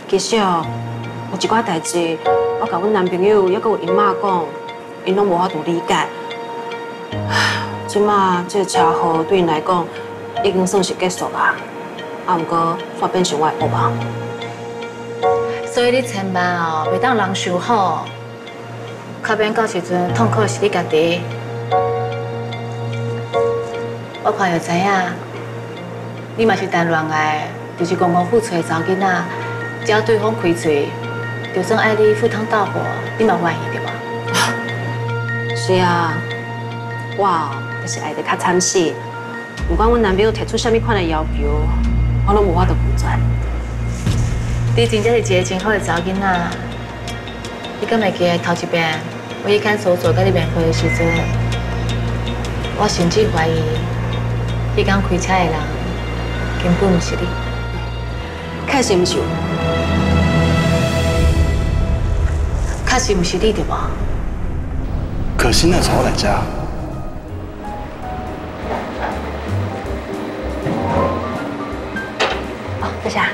其实哦，有一寡代志，我甲阮男朋友还阁有因妈讲，因拢无法度理解。即马这个车祸对因来讲，已经算是结束啦。啊，毋过煞变成我的噩梦。 所以你千万哦，袂当人受好，较免到时阵痛苦的是你家己。我看就知影，你嘛是谈恋爱，就是公公付出的查囡仔，只要对方开嘴，就算爱你赴汤蹈火，你嘛愿意对吧？ 是啊，我就是爱得较惨死，不管阮男朋友提出啥物款的要求，我拢无法度拒绝。 你真正是一个真好的查囡仔，你敢袂记得头一遍我去看守所甲你面会的时阵，我甚至怀疑，迄天开车的人根本不是你。 确实毋是， 确实不是你对吧？ 可惜那朝来家。 哦，这下。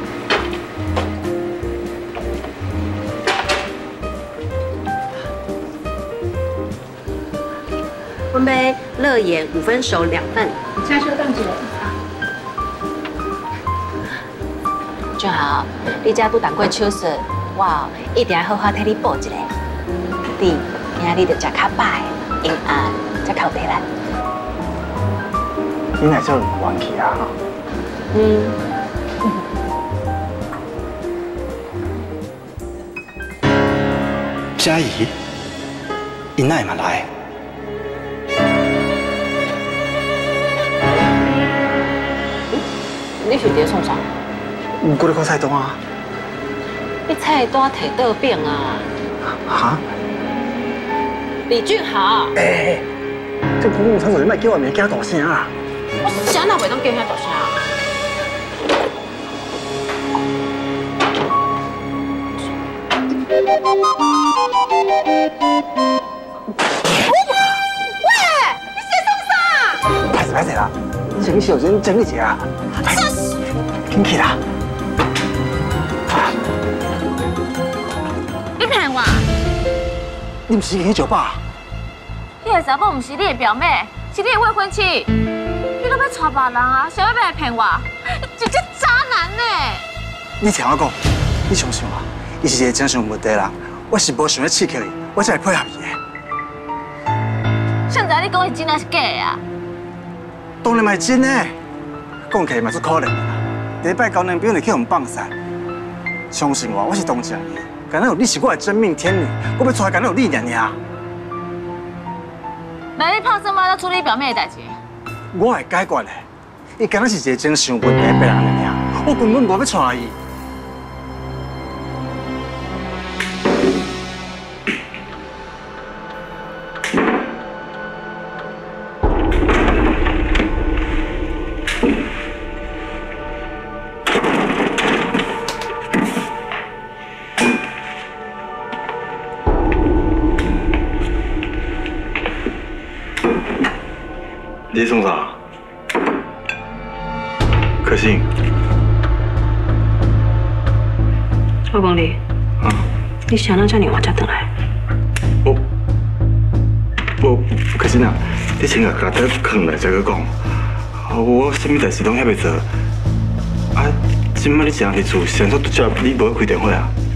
温杯乐眼5分熟2份， 下收档几了？ 正好，你遮拄当过手术，我一定要好好替你补一下。你今日就食较饱的，因暗才靠回来。 你乃叫元气啊！嘉怡，伊乃嘛来？ 你是伫创啥？ 唔过来看菜单啊！ 你菜单摕倒饼啊！ 哈？ 李俊豪。 这公共场所你莫叫我名叫大声啊！ 我啥哪袂当叫遐大声啊？喂，你写创啥？ 歹势啦，整小人整理一下。紧去啦！ 你骗我！ 你唔是去酒吧？ 迄个查某唔是你的表妹，是你的未婚妻。你都要娶别人啊？谁会来骗我？你这渣男呢！ 你听我讲，你相信我，伊是一个精神有问题的人，我是无想要刺激伊，我才会配合伊的。 现在你讲是真还是假的啊？ 当然嘛是真的，讲起来嘛足可怜的啦。第一摆交男朋友就去互放散，相信我，我是同情你。敢若有你是我的真命天女，我要娶敢若有你尔。 那你拍什么要处理表妹的代志？ 我会解决的，伊敢若是一个精神有问题的病人尔，我根本无要娶伊。 你创啥？可心。 我问你，你想哪遮尔晚才回来？ 可心啊，你先甲家底藏来再去讲。我什么代志拢还袂做。啊，今摆你一人伫厝，上早拄则你无开电话啊？